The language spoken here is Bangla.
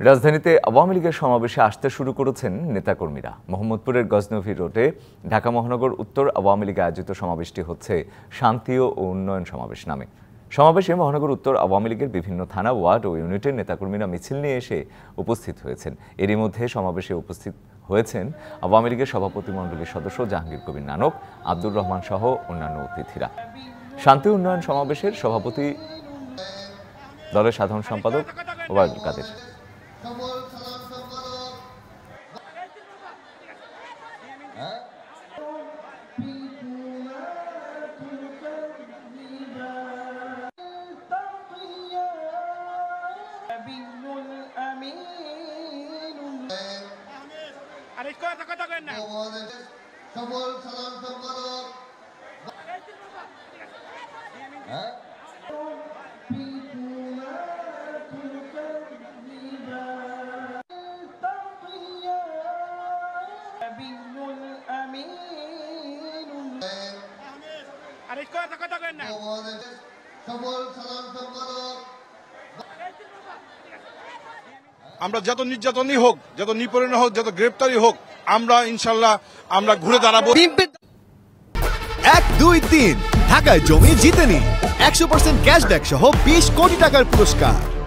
রাজধানীতে আওয়ামী লীগের সমাবেশে আসতে শুরু করেছেন নেতাকর্মীরা। মোহাম্মদপুরের গজনভি রোডে ঢাকা মহানগর উত্তর আওয়ামী লীগ আয়োজিত সমাবেশটি হচ্ছে শান্তি ও উন্নয়ন সমাবেশ নামে। সমাবেশে মহানগর উত্তর আওয়ামী লীগের বিভিন্ন থানা, ওয়ার্ড ও ইউনিটের নেতাকর্মীরা মিছিল নিয়ে এসে উপস্থিত হয়েছেন। এরই মধ্যে সমাবেশে উপস্থিত হয়েছেন আওয়ামী লীগের সভাপতিমণ্ডলীর সদস্য জাহাঙ্গীর কবির নানক, আব্দুর রহমান সহ অন্যান্য অতিথিরা। শান্তি উন্নয়ন সমাবেশের সভাপতি দলের সাধারণ সম্পাদক ওবায়দুল কাদের। আমরা যত নির্যাতনই হোক, যত নিপীড়ন হোক, যত গ্রেপ্তারি হোক, আমরা ইনশাল্লাহ আমরা ঘুরে দাঁড়াবো। 1, 2, 3 ঢাকায় জমি জিতে নিন 100% ক্যাশব্যাক সহ 20 কোটি টাকার পুরস্কার।